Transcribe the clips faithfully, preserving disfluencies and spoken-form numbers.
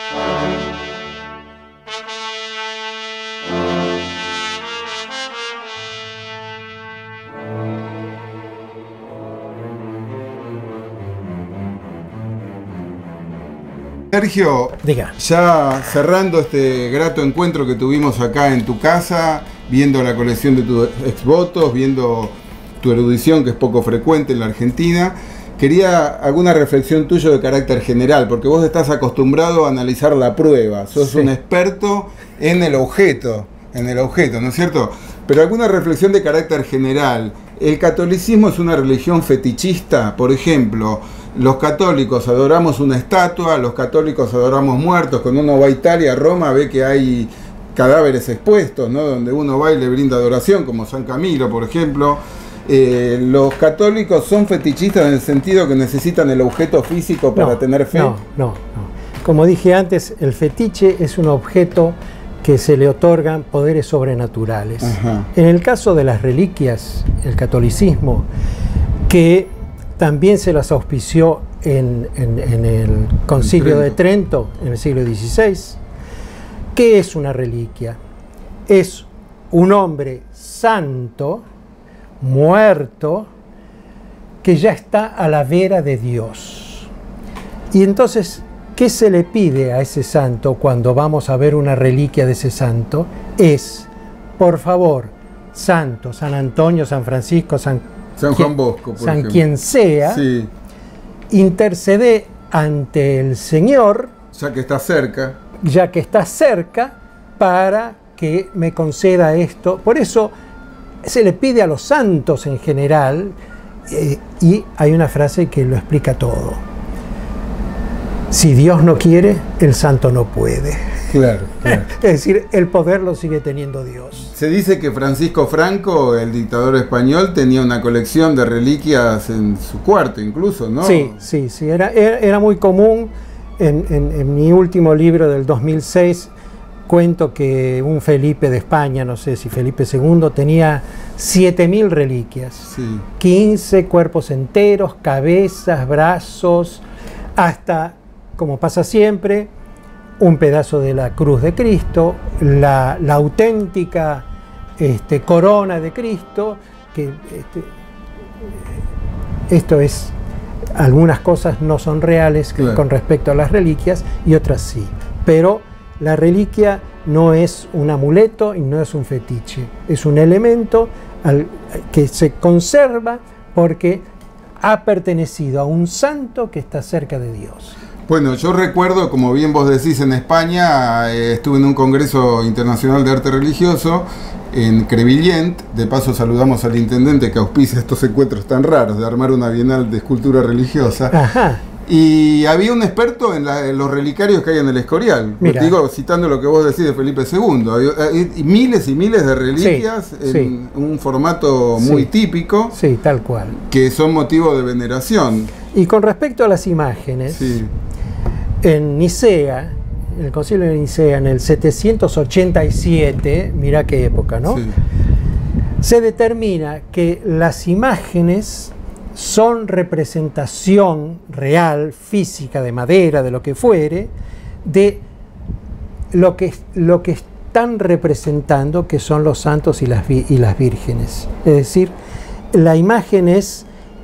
Sergio, Diga. Ya cerrando este grato encuentro que tuvimos acá en tu casa, viendo la colección de tus exvotos, viendo tu erudición, que es poco frecuente en la Argentina, quería alguna reflexión tuya de carácter general, porque vos estás acostumbrado a analizar la prueba, sos sí. un experto en el objeto, en el objeto, ¿no es cierto? Pero alguna reflexión de carácter general. ¿El catolicismo es una religión fetichista? Por ejemplo, los católicos adoramos una estatua, los católicos adoramos muertos. Cuando uno va a Italia, a Roma, ve que hay cadáveres expuestos, ¿no? Donde uno va y le brinda adoración, como San Camilo, por ejemplo. Eh, ¿Los católicos son fetichistas en el sentido que necesitan el objeto físico para no, tener fe? No, no, no. Como dije antes, el fetiche es un objeto que se le otorgan poderes sobrenaturales. Ajá. En el caso de las reliquias, el catolicismo, que también se las auspició en, en, en el Concilio de Trento, en el siglo dieciséis, ¿qué es una reliquia? Es un hombre santo, muerto, que ya está a la vera de Dios. Y entonces, ¿qué se le pide a ese santo cuando vamos a ver una reliquia de ese santo? Es, por favor, santo, San Antonio, San Francisco, San, San Juan Bosco, por San ejemplo. quien sea, sí. intercede ante el Señor, ya que está cerca, ya que está cerca, para que me conceda esto. Por eso se le pide a los santos en general, eh, y hay una frase que lo explica todo. Si Dios no quiere, el santo no puede. Claro, claro. Es decir, el poder lo sigue teniendo Dios. Se dice que Francisco Franco, el dictador español, tenía una colección de reliquias en su cuarto incluso, ¿no? Sí, sí, sí. Era, era, era muy común. En, en, en mi último libro del dos mil seis cuento que un Felipe de España, no sé si Felipe segundo, tenía siete mil reliquias. Sí. quince cuerpos enteros, cabezas, brazos, hasta, como pasa siempre, un pedazo de la cruz de Cristo, la, la auténtica este, corona de Cristo, que este, esto es, algunas cosas no son reales claro. con respecto a las reliquias y otras sí, pero la reliquia no es un amuleto y no es un fetiche, es un elemento al, que se conserva porque ha pertenecido a un santo que está cerca de Dios. Bueno, yo recuerdo, como bien vos decís, en España eh, estuve en un congreso internacional de arte religioso en Crevillent. De paso saludamos al intendente que auspicia estos encuentros tan raros de armar una bienal de escultura religiosa. Ajá. Y había un experto en, la, en los relicarios que hay en el Escorial. Mira. Digo, citando lo que vos decís de Felipe segundo. Hay, hay miles y miles de reliquias sí, en sí. un formato sí. muy típico. Sí, tal cual. Que son motivo de veneración. Y con respecto a las imágenes, sí. en Nicea, en el Concilio de Nicea, en el setecientos ochenta y siete, mira qué época, ¿no? Sí. Se determina que las imágenes son representación real, física, de madera, de lo que fuere, de lo que, lo que están representando, que son los santos y las, y las vírgenes. Es decir, la imagen es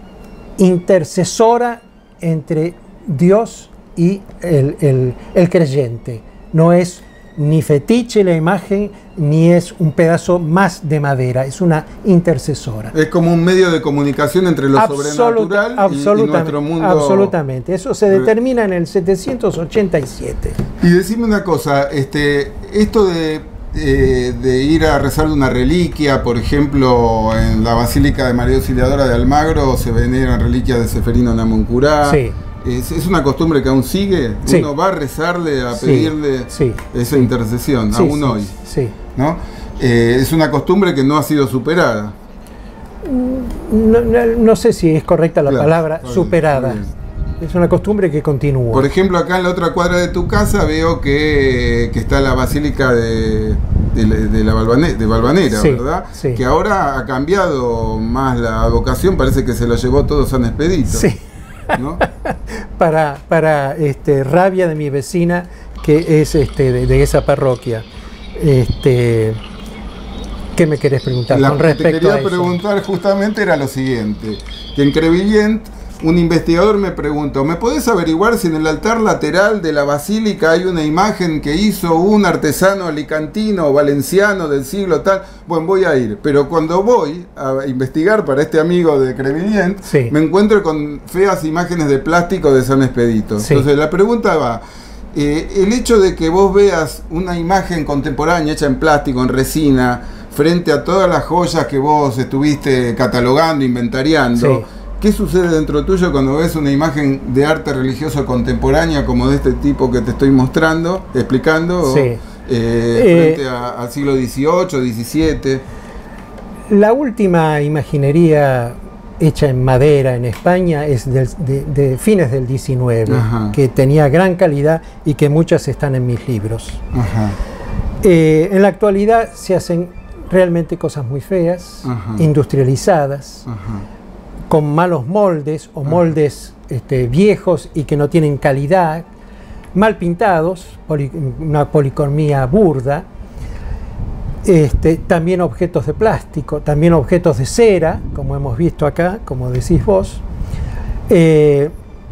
intercesora entre Dios y el, el, el creyente. No es ni fetiche la imagen, ni es un pedazo más de madera, es una intercesora. Es como un medio de comunicación entre lo Absolut sobrenatural y, y nuestro mundo. Absolutamente, eso se determina en el setecientos ochenta y siete. Y decime una cosa, este, esto de, eh, de ir a rezar una reliquia, por ejemplo, en la Basílica de María Auxiliadora de Almagro se veneran reliquias de Seferino Namuncurá. Sí. ¿Es, ¿Es una costumbre que aún sigue? Sí. Uno va a rezarle, a sí. pedirle sí. esa sí. intercesión, sí, aún sí. hoy. Sí. ¿No? Eh, es una costumbre que no ha sido superada. No, no, no sé si es correcta la claro, palabra, bien, superada. bien. Es una costumbre que continúa. Por ejemplo, acá en la otra cuadra de tu casa veo que, que está la Basílica de, de, de, la Valvanera, de Valvanera sí, ¿verdad? Sí. Que ahora ha cambiado más la vocación, parece que se lo llevó todo San Expedito. Sí. ¿No? para para este, rabia de mi vecina, que es este, de, de esa parroquia. Este, ¿Qué me querés preguntar La con que respecto te quería a eso? preguntar justamente era lo siguiente, que en Crevillent un investigador me preguntó, ¿me podés averiguar si en el altar lateral de la basílica hay una imagen que hizo un artesano alicantino o valenciano del siglo tal? Bueno, voy a ir, pero cuando voy a investigar para este amigo de Crevillent, sí, me encuentro con feas imágenes de plástico de San Expedito. Sí. Entonces la pregunta va, eh, el hecho de que vos veas una imagen contemporánea hecha en plástico, en resina, frente a todas las joyas que vos estuviste catalogando, inventariando, sí, ¿qué sucede dentro tuyo cuando ves una imagen de arte religioso contemporánea como de este tipo que te estoy mostrando, explicando, sí, o, eh, frente eh, a, al siglo dieciocho, diecisiete? La última imaginería hecha en madera en España es del, de, de fines del diecinueve, ajá, que tenía gran calidad y que muchas están en mis libros. Ajá. Eh, en la actualidad se hacen realmente cosas muy feas, ajá, industrializadas, ajá, con malos moldes o moldes este, viejos y que no tienen calidad, mal pintados, poli, una policromía burda, este, también objetos de plástico, también objetos de cera, como hemos visto acá, como decís vos. Eh,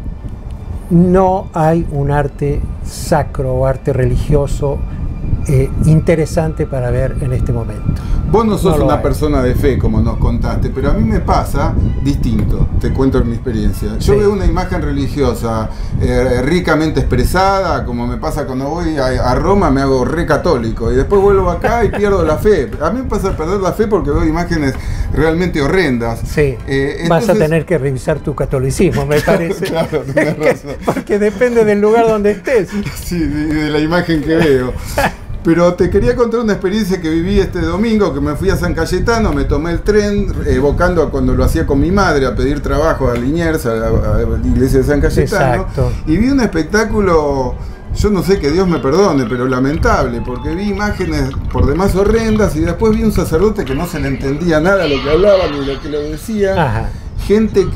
no hay un arte sacro o arte religioso Eh, interesante para ver en este momento. Vos no sos no una hay. persona de fe, como nos contaste, pero a mí me pasa distinto, te cuento en mi experiencia. Yo sí. veo una imagen religiosa eh, ricamente expresada, como me pasa cuando voy a, a Roma, me hago re católico, y después vuelvo acá y pierdo la fe. A mí me pasa perder la fe porque veo imágenes realmente horrendas. Sí, eh, entonces... vas a tener que revisar tu catolicismo, me parece. Claro, tenés razón. Porque depende del lugar donde estés. Sí, de, de la imagen que veo. Pero te quería contar una experiencia que viví este domingo, que me fui a San Cayetano, me tomé el tren, evocando a cuando lo hacía con mi madre, a pedir trabajo a Liniers, a la, a la iglesia de San Cayetano. Exacto. Y vi un espectáculo, yo no sé, que Dios me perdone, pero lamentable, porque vi imágenes por demás horrendas y después vi un sacerdote que no se le entendía nada lo que hablaba ni lo que le decía. Ajá. Gente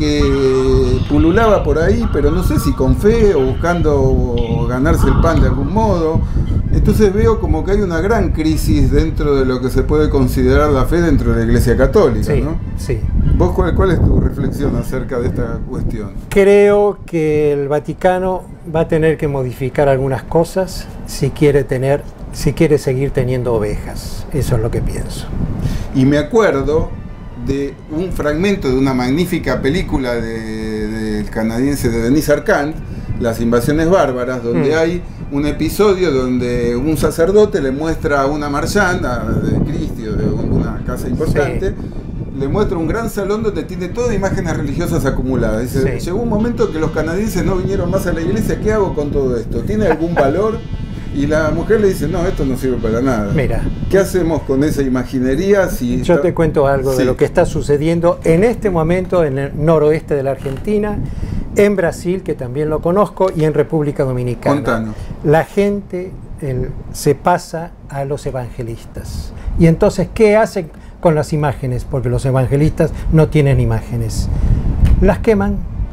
que pululaba por ahí, pero no sé si con fe o buscando ganarse el pan de algún modo. Entonces veo como que hay una gran crisis dentro de lo que se puede considerar la fe dentro de la Iglesia Católica, sí, ¿no? Sí. ¿Vos cuál, cuál es tu reflexión acerca de esta cuestión? Creo que el Vaticano va a tener que modificar algunas cosas si quiere tener, si quiere seguir teniendo ovejas. Eso es lo que pienso. Y me acuerdo de un fragmento de una magnífica película del de, de canadiense de Denis Arcand, Las invasiones bárbaras, donde mm. hay un episodio donde un sacerdote le muestra a una marchanda de Cristi o de una casa importante, sí. le muestra un gran salón donde tiene todas imágenes religiosas acumuladas. Dice, sí. llegó un momento que los canadienses no vinieron más a la iglesia, ¿qué hago con todo esto? ¿Tiene algún valor? Y la mujer le dice, no, esto no sirve para nada. Mira, ¿qué hacemos con esa imaginería? Si yo está... te cuento algo sí. de lo que está sucediendo en este momento en el noroeste de la Argentina, en Brasil, que también lo conozco, y en República Dominicana. Contanos. La gente el, se pasa a los evangelistas. Y entonces, ¿qué hacen con las imágenes? Porque los evangelistas no tienen imágenes. Las queman,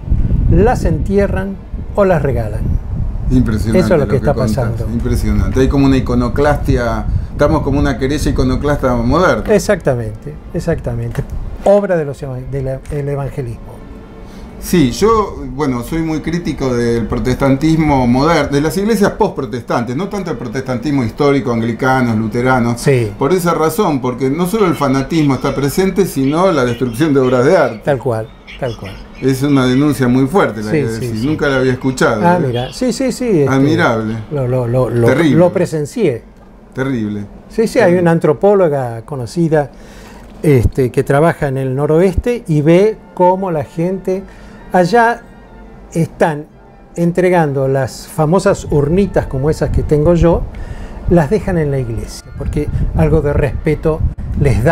las entierran o las regalan. Impresionante. Eso es lo que, lo está que pasando. Impresionante. Hay como una iconoclastia, estamos como una querella iconoclasta moderna. Exactamente, exactamente. Obra de los, del evangelismo. Sí, yo, bueno, soy muy crítico del protestantismo moderno, de las iglesias post-protestantes, no tanto el protestantismo histórico, anglicanos, luteranos. Sí. Por esa razón, porque no solo el fanatismo está presente, sino la destrucción de obras de arte. Tal cual, tal cual. Es una denuncia muy fuerte la sí, que sí, decís, sí. nunca la había escuchado. Ah, ¿eh? Mira, sí, sí, sí. Este, admirable. Lo, lo, lo, lo, Terrible. Lo presencié. Terrible. Sí, sí, Terrible. Hay una antropóloga conocida este, que trabaja en el noroeste y ve cómo la gente... Allá están entregando las famosas urnitas como esas que tengo yo, las dejan en la iglesia, porque algo de respeto les da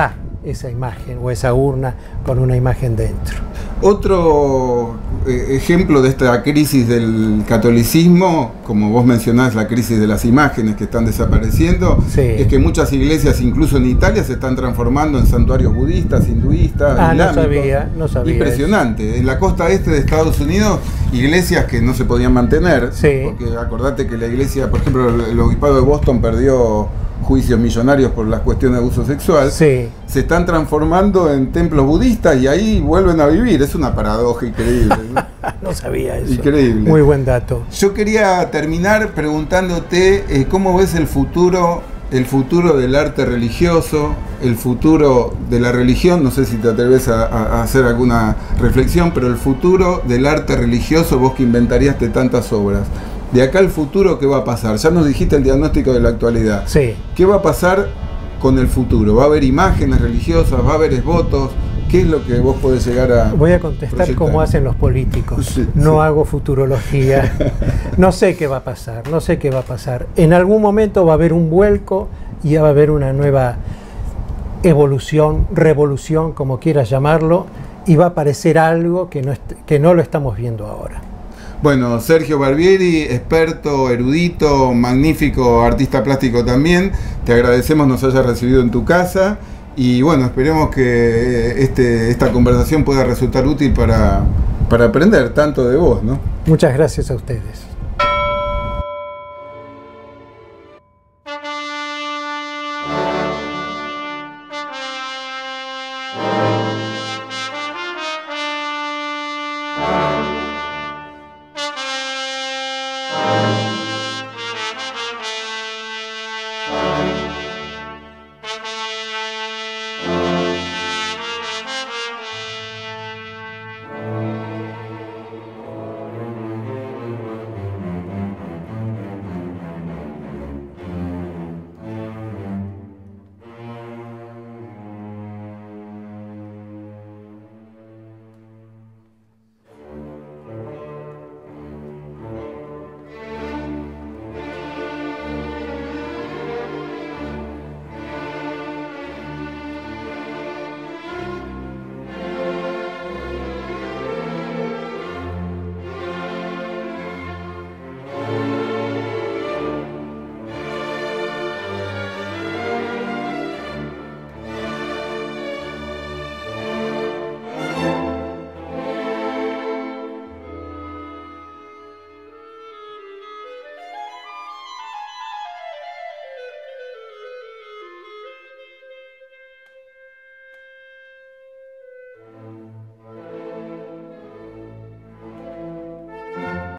esa imagen o esa urna con una imagen dentro. Otro eh, ejemplo de esta crisis del catolicismo, como vos mencionás, la crisis de las imágenes que están desapareciendo, sí. es que muchas iglesias, incluso en Italia, se están transformando en santuarios budistas, hinduistas, ah, no sabía, no sabía. Impresionante. Eso. En la costa este de Estados Unidos, iglesias que no se podían mantener, sí. porque acordate que la iglesia, por ejemplo, el obispado de Boston perdió juicios millonarios por las cuestiones de abuso sexual, sí. se están transformando en templos budistas y ahí vuelven a vivir. Es una paradoja increíble, ¿no? No sabía eso. Increíble. Muy buen dato. Yo quería terminar preguntándote eh, cómo ves el futuro, el futuro del arte religioso, el futuro de la religión. No sé si te atreves a, a hacer alguna reflexión, pero el futuro del arte religioso, vos que inventariaste tantas obras. De acá al futuro, ¿qué va a pasar? Ya nos dijiste el diagnóstico de la actualidad. Sí. ¿Qué va a pasar con el futuro? ¿Va a haber imágenes religiosas? ¿Va a haber esbotos? ¿Qué es lo que vos podés llegar a Voy a contestar proyectar? Como hacen los políticos. Sí, no sí. hago futurología. No sé qué va a pasar, no sé qué va a pasar. En algún momento va a haber un vuelco y va a haber una nueva evolución, revolución, como quieras llamarlo, y va a aparecer algo que no, que no lo estamos viendo ahora. Bueno, Sergio Barbieri, experto, erudito, magnífico artista plástico también. Te agradecemos nos hayas recibido en tu casa y bueno, esperemos que este, esta conversación pueda resultar útil para, para aprender tanto de vos, ¿no? Muchas gracias a ustedes.